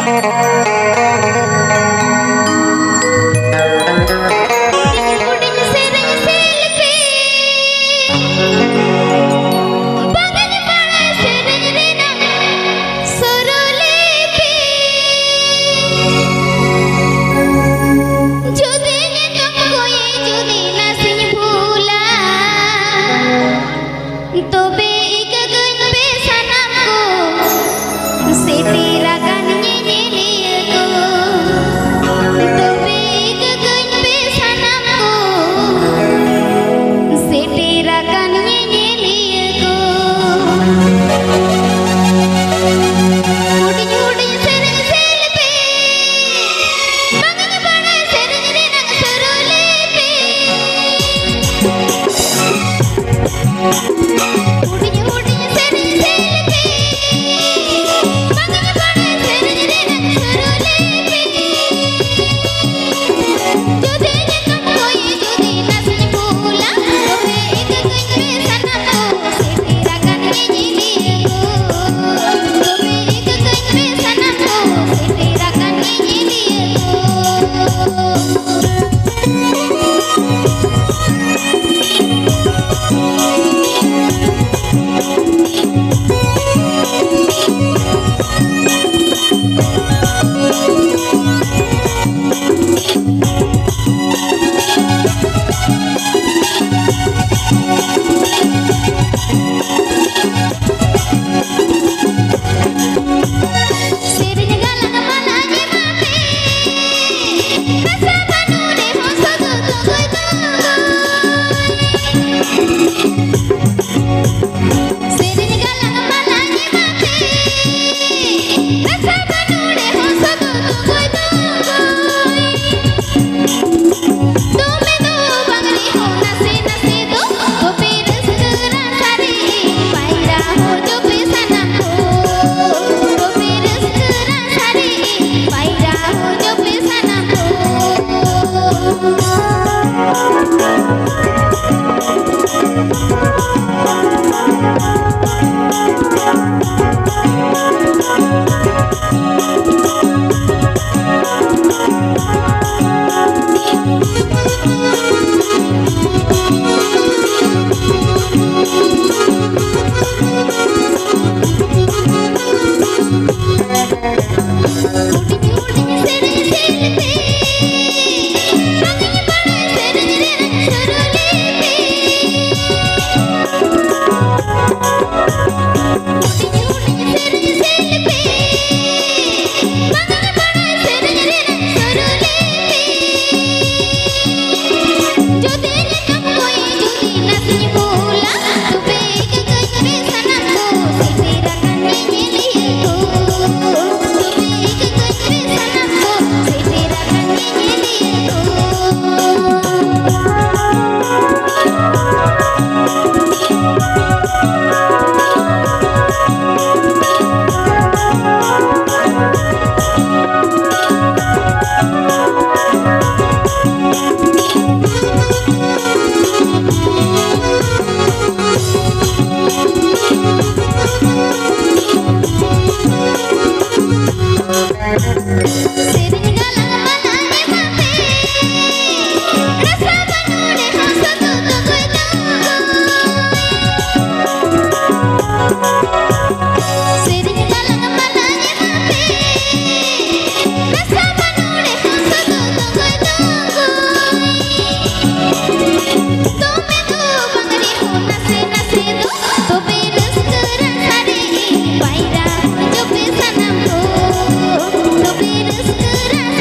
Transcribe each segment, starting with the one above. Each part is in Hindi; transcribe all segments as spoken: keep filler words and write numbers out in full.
Terus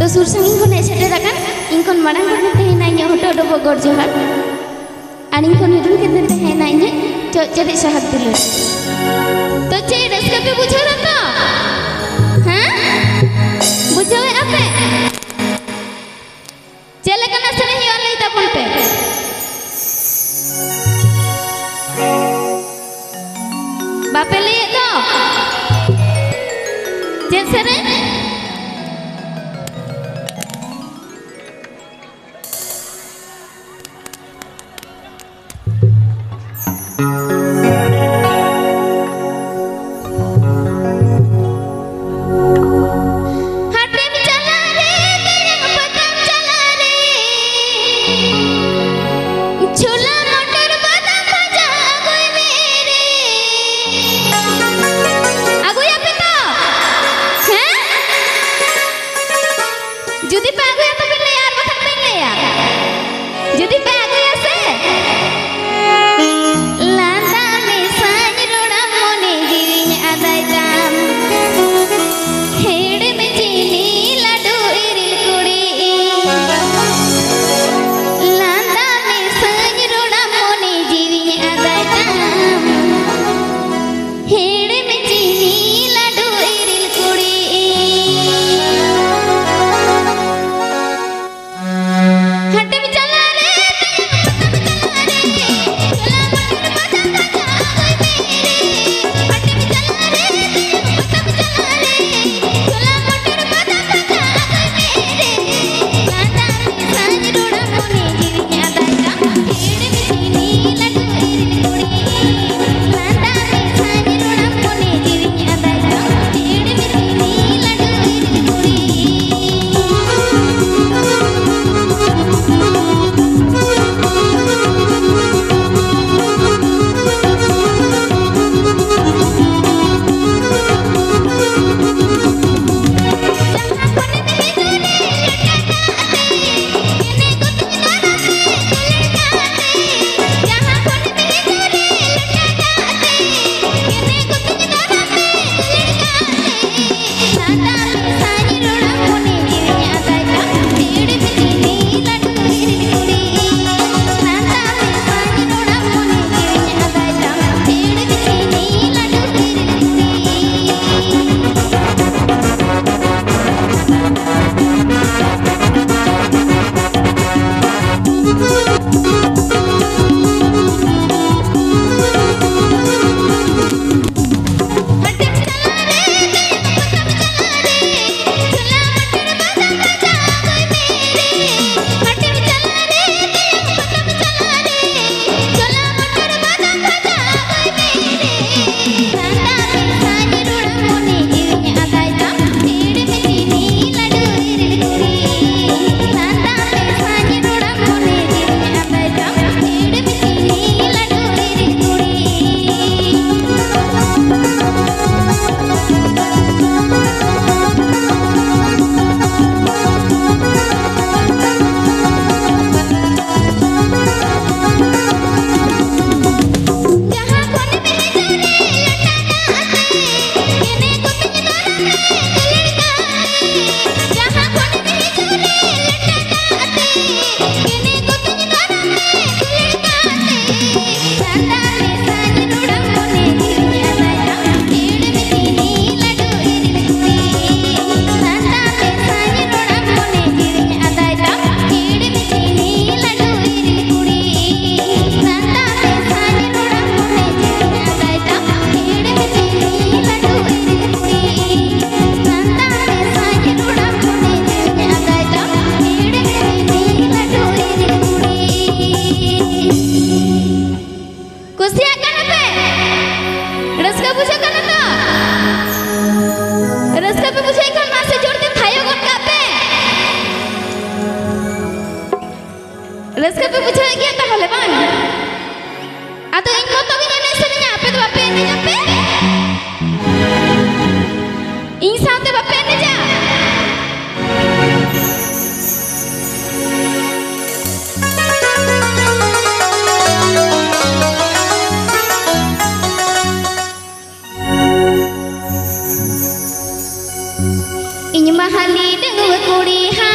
तो सुर संगिन को नेसेटे रखन इनकोन मरंग को नेते हैं नाइन्या होटो डबो गोर जोहर आनी को निरुल के नेते हैं नाइन्या चो चले शहद दिलो तो चे रस्का पे बुझो रहा हाँ बुझो है आपे चले करना सने ही ऑन नहीं था पुल पे बापे ले तो जैसे रे रस्का पे पूछा क्या ताहले बान atau engkau tahu ini sebenarnya apa itu apa ini apa insan itu apa ini aja ini mahali dengan kuri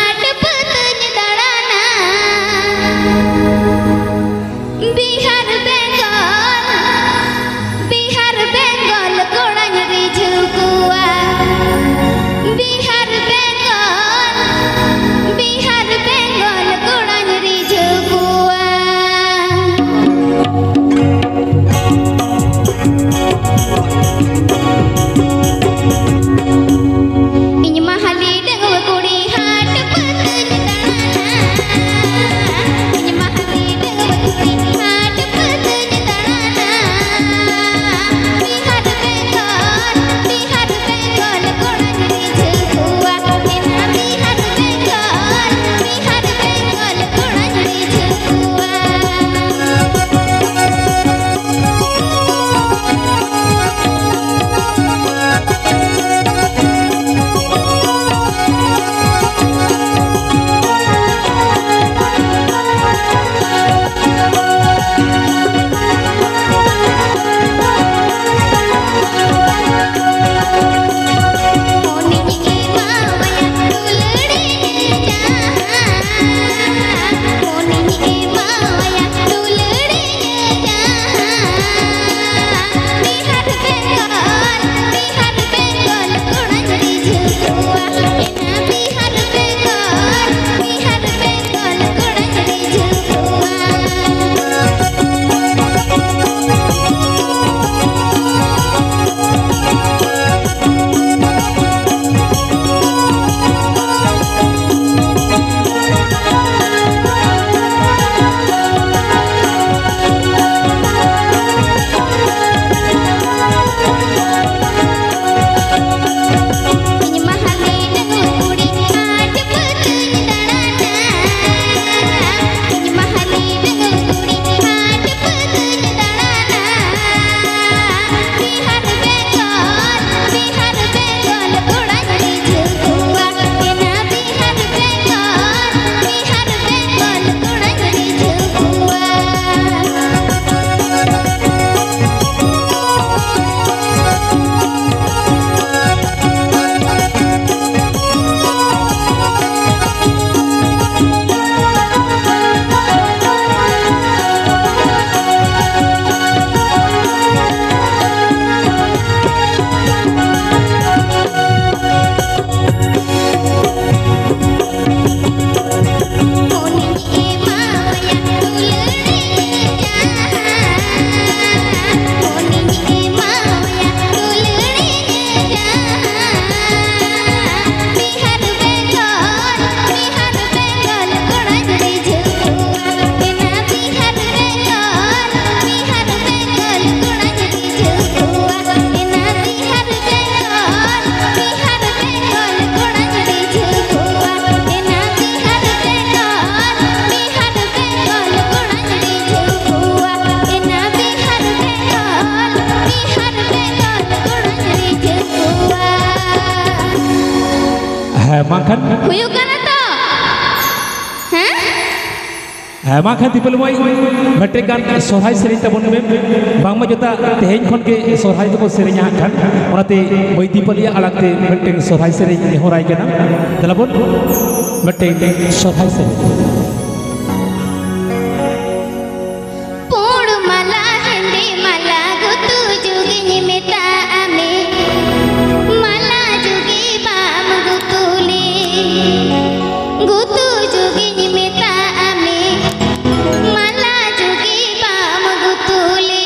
माखन हुयुग कना तो हैं माखन दीपल मोई मटे गान सोहराय सेरेñ तबन में बांगमा जोता तेहेñ खन के सोहराय तो सेरेñा खान ओनाते मोई दीपलिया अलगते मटे सोहराय सेरेñ होराय केना दलाबन मटे सोहराय सेरेñ पोड़ माला हेंदे माला गुतु जुगिनी मेता आमे माला जुगी बाम गुतुले गुतु जुगिनी मेता आमे माला जुगी बाम गुतुले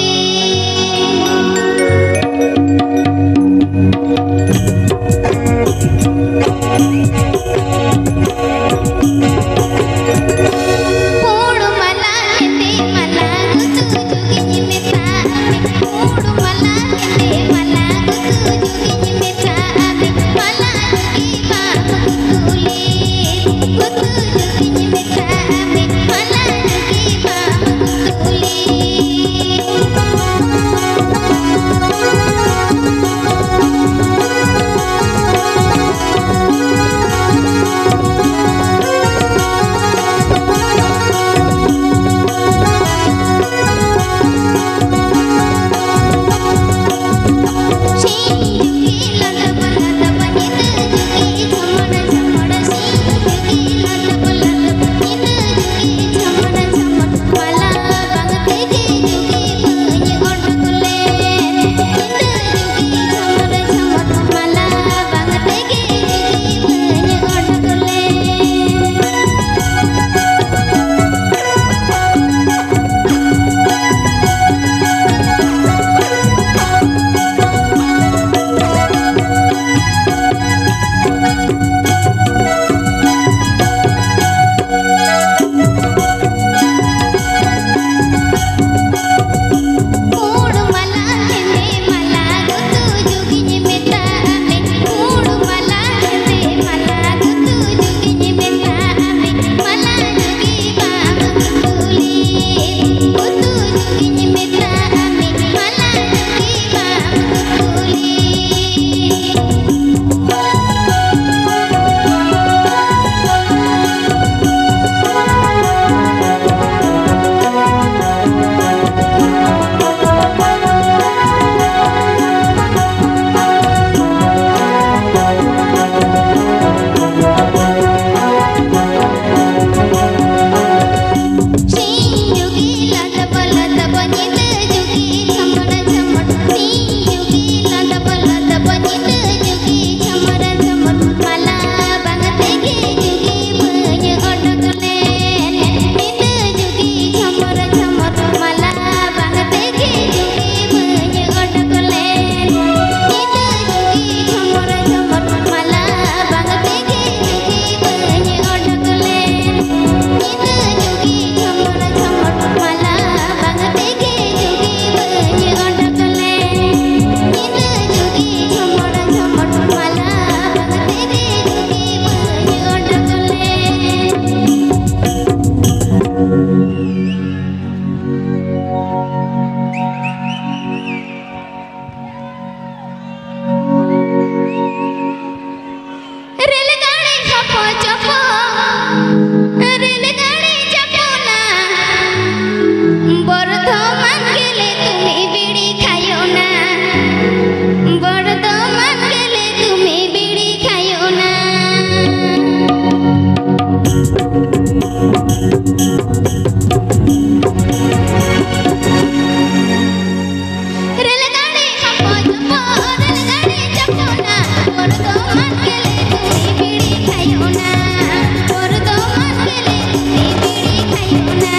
पोड़ माला हेंदे माला गुतु जुगिनी मेता आमे पोड़ माला हेंदे माला गुतु जुगिनी मेता आमे माला जुगी बाम गुतुले गुतु जुगिनी मेता आमे माला जुगी बाम गुतुले पोड़ माला हेंदे माला गुतु जुगिनी मेता आमे पोड़ माला हेंदे माला गुतु जुगिनी मेता आमे माला जुगी बाम गुतुले गुतु जुगिनी मेता आमे माला जुगी बाम गुतुले जुगी लत पलत बनित जुगी झमर झमर जुगी लत पलत बनित जुगी झमर झमर माला बांगते गे जुगी भय अटकले नित जुगी झमर झमर माला बांगते गे जुगी भय अटकले नित जुगी झमर झमर माला बांगते गे जुगी भय अटकले नित जुगी झमर झमर माला बांगते गे जुगी भय अटकले नित जुगी झमर झमर माला बांगते गे जुगी भय अटकले रेलगाड़ी हपो चपो रेलगाड़ी चपोला बर्धमान गेले तुमी बीड़ी खायो ना बर्धमान गेले तुमी बीड़ी खायो ना रेलगाड़ी हपो चपो रेलगाड़ी चपोला बर्धमान गेले तुमी बीड़ी खायो ना बर्धमान गेले तुमी बीड़ी खायो ना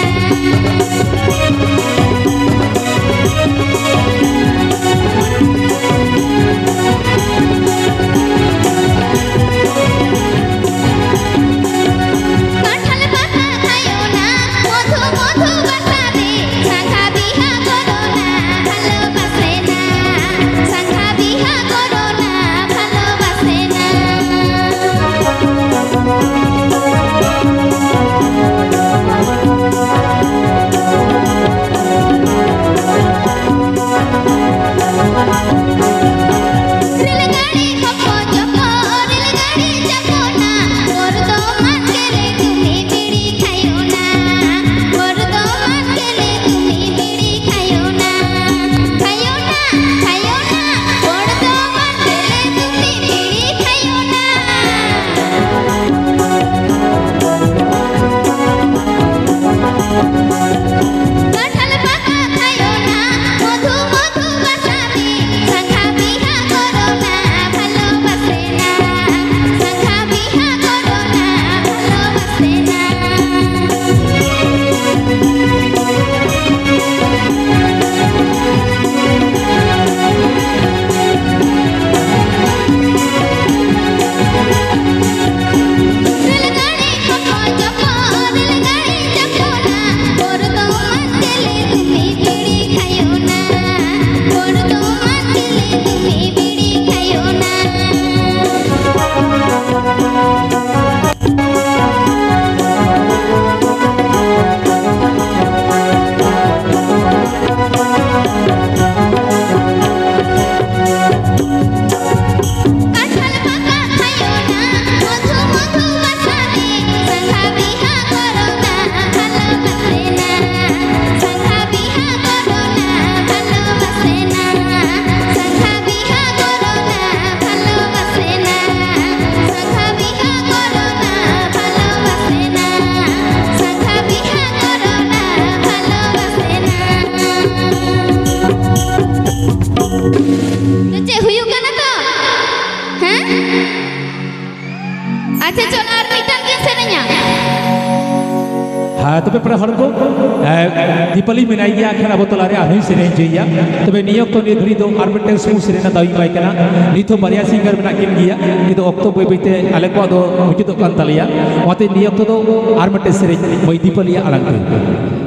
तबे पड़ा हर को दीपाली में नाइया खान अब तला रे आही सेरें जइया तबे नियक तो नि घड़ी दो आर मिटन सु सेरें ना दाई बाय कना निथो बारिया सिंगर में किन गिया नि दो अक्तो बय बयते आले को दो मुजुद कान तलिया ओते नियक तो आर मिटन सेरें मई दीपाली आलांग